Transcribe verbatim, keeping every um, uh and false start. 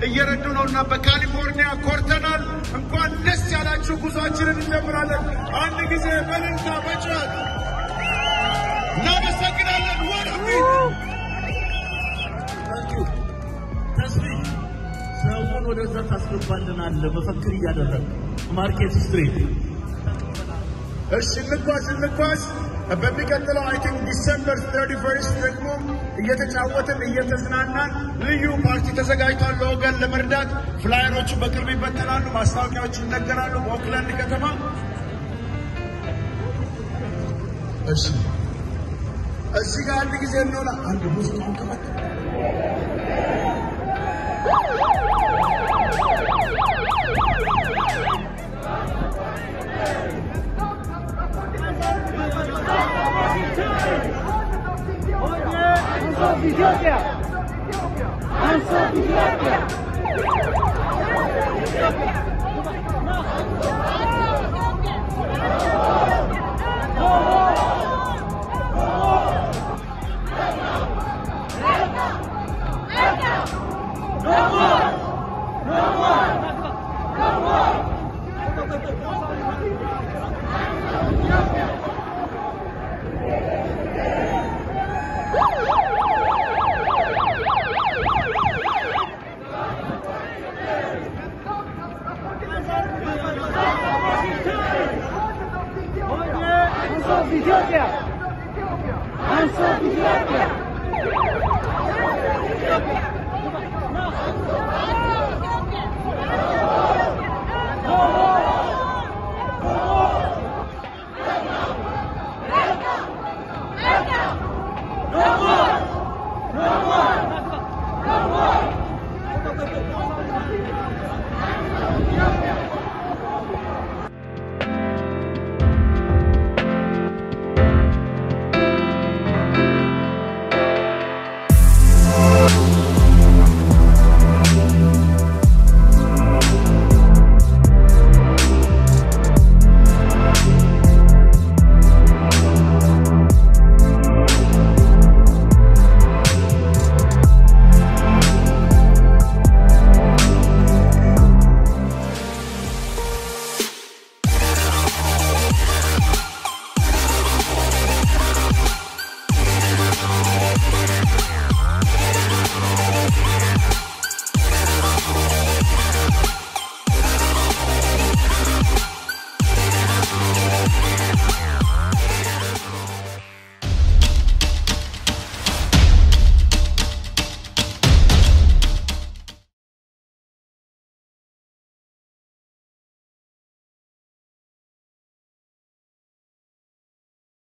እየረዱ ነውና በካሊፎርኒያ ኮርተናል እንኳን ደስ ያላችሁ ጉዟችንን እንጀምራለን አንድ ጊዜ በልልታ በጭዋት እናመሰግናለን ወደፊት ታንኪዩ ተስቢ ሰውን ወደዛ ታስገባልናል በፈክር እያደረግ ማርኬት ስትሪት እሺ እንጓዝ እንጓዝ በሚቀጥለው አይ ቲንክ ዲሰምበር thirty-first ደግሞ እየተጫወትን እየተዝናናን ልዩ ፓርቲ ተዘጋጅቷል ለወገን ለመርዳት ፍላየሮቹ በቅርብ ይበተናሉ ማስታወቂያዎቹ ይነገራሉ በኦክላንድ ከተማ እሺ እሺ ጋር አንድ ጊዜ ነው አንድ ሙዚቃውን ከመጣ Ethiopia! I'm from Ethiopia! Ethiopia! I'm from Ethiopia!